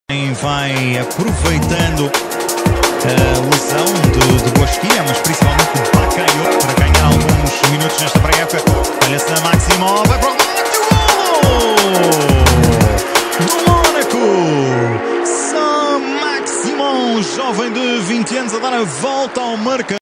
Vai aproveitando a lesão de Bosquilha, mas principalmente de Bakayoko para ganhar alguns minutos nesta pré-época. Olha-se na Maximov, vai para o do Mónaco! Saint-Maximin, jovem de 20 anos, a dar a volta ao marcador.